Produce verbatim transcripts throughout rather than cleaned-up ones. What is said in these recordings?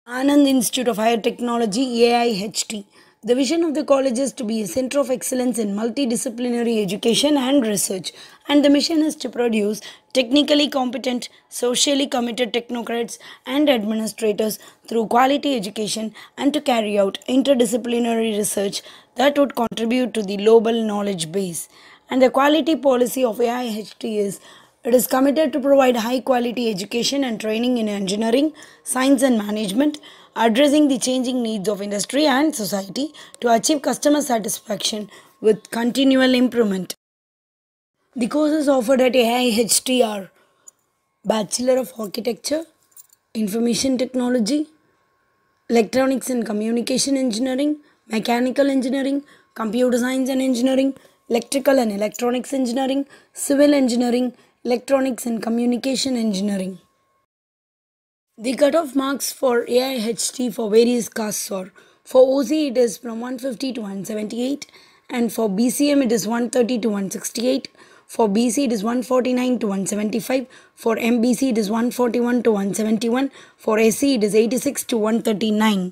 Anand Institute of Higher Technology, A I H T. The vision of the college is to be a center of excellence in multidisciplinary education and research, and the mission is to produce technically competent, socially committed technocrats and administrators through quality education and to carry out interdisciplinary research that would contribute to the global knowledge base. And the quality policy of A I H T is it is committed to provide high quality education and training in engineering, science, and management, addressing the changing needs of industry and society to achieve customer satisfaction with continual improvement. The courses offered at A I H T are Bachelor of Architecture, Information Technology, Electronics and Communication Engineering, Mechanical Engineering, Computer Science and Engineering, Electrical and Electronics Engineering, Civil Engineering, Electronics and Communication Engineering. The cutoff marks for A I H T for various castes are: for O C it is from one fifty to one seventy-eight, and for B C M it is one thirty to one sixty-eight, for B C it is one forty-nine to one seventy-five, for M B C it is one forty-one to one seventy-one, for S C it is eighty-six to one thirty-nine.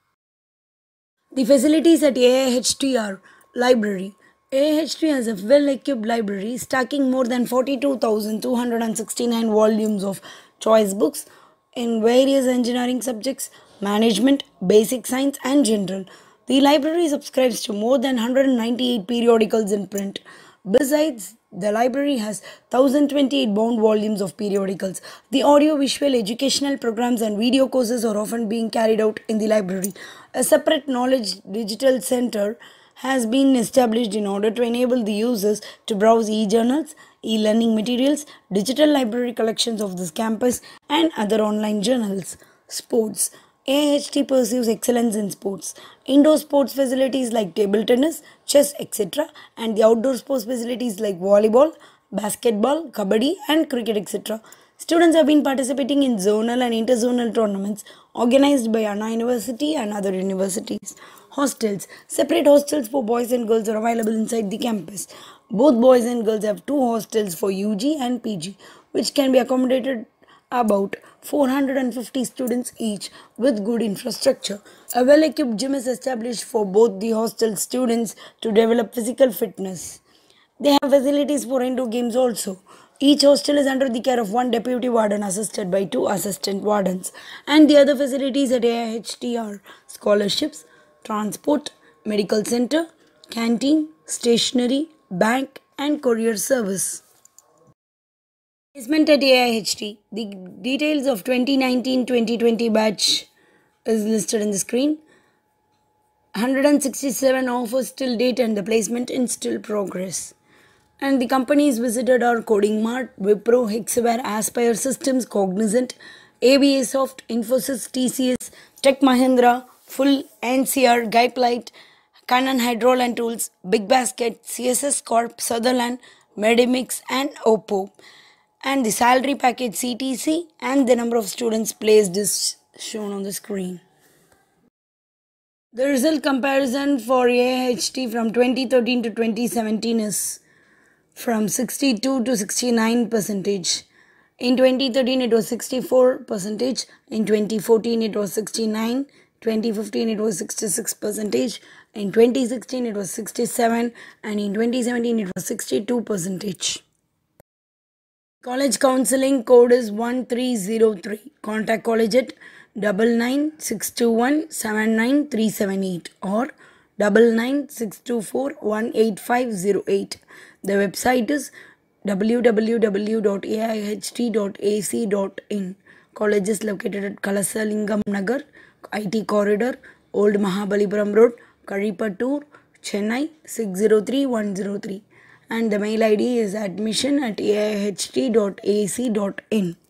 The facilities at A I H T are: library. A I H T has a well-equipped library stacking more than forty-two thousand two hundred sixty-nine volumes of choice books in various engineering subjects, management, basic science, and general. The library subscribes to more than one hundred ninety-eight periodicals in print. Besides, the library has one thousand twenty-eight bound volumes of periodicals. The audio-visual educational programs and video courses are often being carried out in the library. A separate knowledge digital center has been established in order to enable the users to browse e-journals, e-learning materials, digital library collections of this campus, and other online journals. Sports. A I H T pursues excellence in sports. Indoor sports facilities like table tennis, chess, et cetera, and the outdoor sports facilities like volleyball, basketball, kabaddi, and cricket, et cetera. Students have been participating in zonal and interzonal tournaments organized by Anna University and other universities. Hostels. Separate hostels for boys and girls are available inside the campus. Both boys and girls have two hostels for U G and P G, which can be accommodated about four hundred fifty students each with good infrastructure. A well-equipped gym is established for both the hostel students to develop physical fitness. They have facilities for indoor games also. Each hostel is under the care of one deputy warden assisted by two assistant wardens. And the other facilities at A I H T are scholarships, transport, medical center, canteen, stationery, bank, and courier service. Placement at A I H T. The details of twenty nineteen twenty twenty batch is listed in the screen. one hundred sixty-seven offers till date and the placement in still progress. And the companies visited are Coding Mart, Wipro, Hexaware, Aspire Systems, Cognizant, A B A Soft, Infosys, T C S, Tech Mahindra, Full, N C R, Guidelite, Canon Hydraul and Tools, Big Basket, C S S Corp, Sutherland, Medimix, and Oppo. And the salary package C T C and the number of students placed is shown on the screen. The result comparison for A I H T from twenty thirteen to twenty seventeen is from sixty-two to sixty-nine percentage. In twenty thirteen it was sixty-four percentage. In twenty fourteen it was sixty-nine. twenty fifteen it was sixty-six percentage. In twenty sixteen it was sixty-seven, and in twenty seventeen it was sixty-two percentage. College counseling code is one three zero three. Contact college at nine nine six two one seven nine three seven eight or nine nine six two four one eight five zero eight. The website is w w w dot a i h t dot a c dot in. College is located at Kalasalingam Nagar, I T Corridor, Old Mahabalipuram Road, Karipattur, Chennai six zero three one zero three. And the mail I D is admission at a i h t dot a c dot in.